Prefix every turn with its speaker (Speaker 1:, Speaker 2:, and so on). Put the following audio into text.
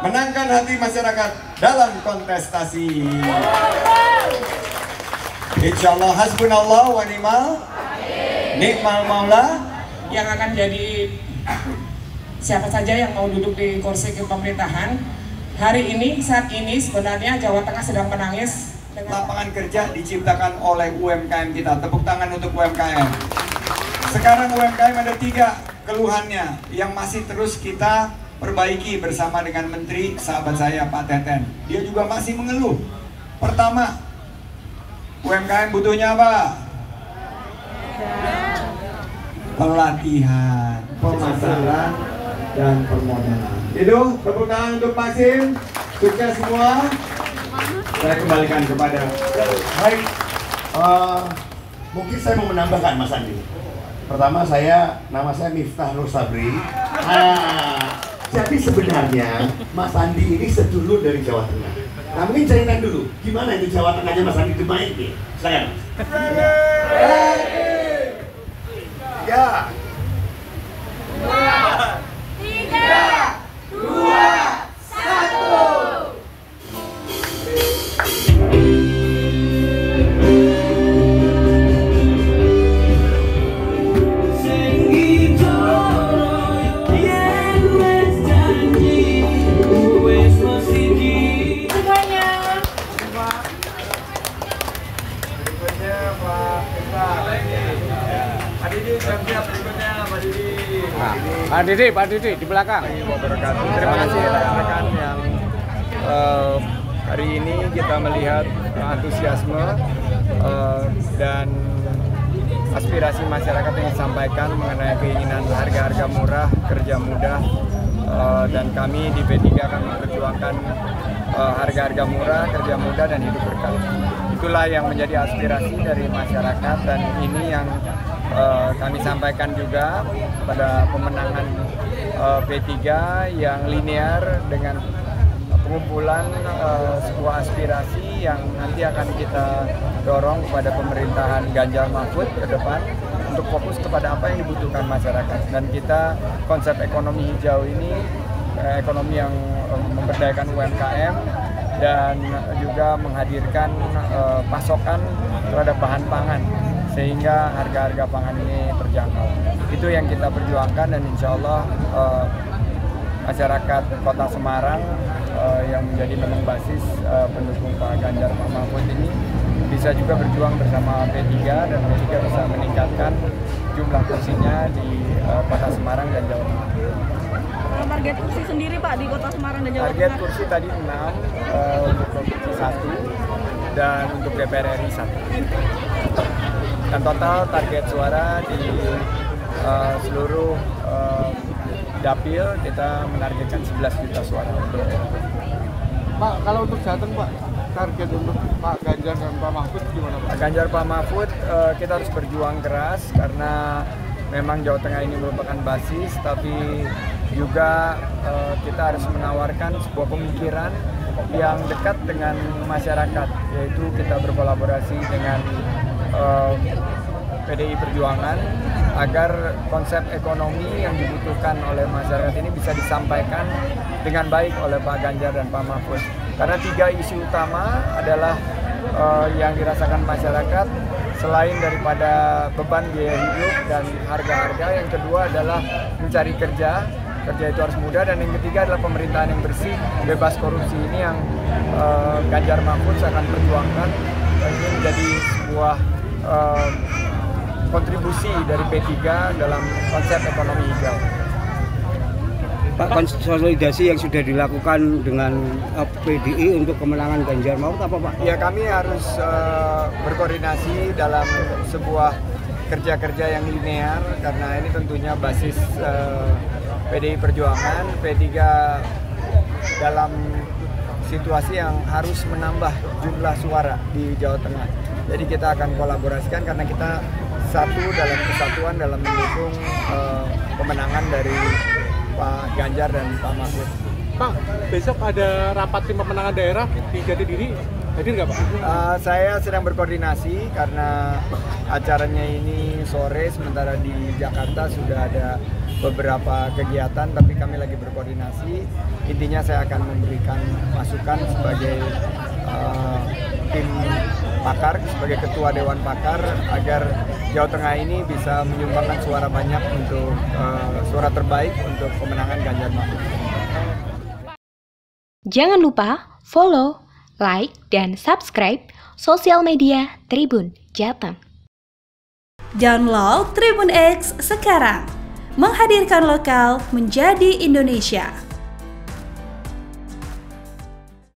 Speaker 1: menangkan hati masyarakat dalam kontestasi. Insyaallah hasbunallah wa ni'mal maula.
Speaker 2: Yang akan jadi siapa saja yang mau duduk di kursi pemerintahan hari ini, saat ini sebenarnya Jawa Tengah sedang menangis.
Speaker 1: Lapangan kerja diciptakan oleh UMKM kita. Tepuk tangan untuk UMKM. Sekarang UMKM ada 3 keluhannya yang masih terus kita perbaiki bersama dengan Menteri sahabat saya Pak Teten. Dia juga masih mengeluh. Pertama, UMKM butuhnya apa? Pelatihan, pemasaran, dan permodalan. Itu tepuk tangan untuk Pak Sim. Sukses semua. Saya kembalikan kepada.
Speaker 3: Baik, mungkin saya mau menambahkan Mas Andi. Pertama, nama saya Miftah Nur Sabri. Jadi sebenarnya Mas Andi ini sedulur dari Jawa Tengah. Nah, mungkin ceritain dulu gimana itu Jawa Tengahnya Mas Andi dimain nih. Silakan. Ya.
Speaker 4: 3, 2, 1.
Speaker 5: Pak Didi di belakang. Terima kasih rekan-rekan yang hari ini kita melihat antusiasme dan aspirasi masyarakat yang disampaikan mengenai keinginan harga-harga murah, kerja mudah, dan kami di P3 akan memperjuangkan harga-harga murah, kerja mudah, dan hidup berkah. Itulah yang menjadi aspirasi dari masyarakat, dan ini yang kami sampaikan juga pada pemenangan P3 yang linear dengan pengumpulan sebuah aspirasi yang nanti akan kita dorong kepada pemerintahan Ganjar Mahfud ke depan untuk fokus kepada apa yang dibutuhkan masyarakat. Dan kita konsep ekonomi hijau ini ekonomi yang memberdayakan UMKM dan juga menghadirkan pasokan terhadap bahan pangan sehingga harga-harga pangan ini terjangkau. Itu yang kita perjuangkan, dan insya Allah masyarakat Kota Semarang yang menjadi memang basis pendukung Pak Ganjar Pak Mahfud ini bisa juga berjuang bersama P3, dan P3 bisa meningkatkan jumlah kursinya di Kota Semarang dan Jawa Tengah.
Speaker 4: Target kursi sendiri Pak di Kota Semarang dan Jawa Tengah?
Speaker 5: Target kursi tadi 6, untuk provinsi 1, dan untuk DPR RI 1. Dan total target suara di seluruh dapil kita menargetkan 11 juta suara.
Speaker 6: Pak, kalau untuk Jateng Pak, target untuk Pak Ganjar dan Pak Mahfud gimana Pak?
Speaker 5: Pak Ganjar, Pak Mahfud, kita harus berjuang keras karena memang Jawa Tengah ini merupakan basis, tapi juga kita harus menawarkan sebuah pemikiran yang dekat dengan masyarakat, yaitu kita berkolaborasi dengan PDI Perjuangan agar konsep ekonomi yang dibutuhkan oleh masyarakat ini bisa disampaikan dengan baik oleh Pak Ganjar dan Pak Mahfud. Karena 3 isu utama adalah yang dirasakan masyarakat selain daripada beban biaya hidup dan harga-harga, yang kedua adalah mencari kerja itu harus mudah, dan yang ketiga adalah pemerintahan yang bersih, bebas korupsi. Ini yang Ganjar Mahfud akan perjuangkan. Ini menjadi sebuah kontribusi dari P3 dalam konsep ekonomi hijau.
Speaker 7: Pak, konsolidasi yang sudah dilakukan dengan PDI untuk kemenangan Ganjar Mahfud apa Pak?
Speaker 5: Ya, kami harus berkoordinasi dalam sebuah kerja-kerja yang linear, karena ini tentunya basis PDI Perjuangan, P3 dalam situasi yang harus menambah jumlah suara di Jawa Tengah. Jadi kita akan kolaborasikan karena kita satu dalam kesatuan dalam mendukung pemenangan dari Pak Ganjar dan Pak Mahfud.
Speaker 6: Pak, besok ada rapat tim pemenangan daerah di Jatidiri. Hadir nggak Pak?
Speaker 5: Saya sedang berkoordinasi karena acaranya ini sore, sementara di Jakarta sudah ada beberapa kegiatan, tapi kami lagi berkoordinasi. Intinya saya akan memberikan masukan sebagai tim pakar, sebagai ketua Dewan Pakar, agar Jawa Tengah ini bisa menyumbangkan suara banyak untuk suara terbaik untuk kemenangan Ganjar Mahfud.
Speaker 8: Jangan lupa follow, like, dan subscribe sosial media Tribun Jateng.
Speaker 9: Download Tribun X sekarang, menghadirkan lokal menjadi Indonesia.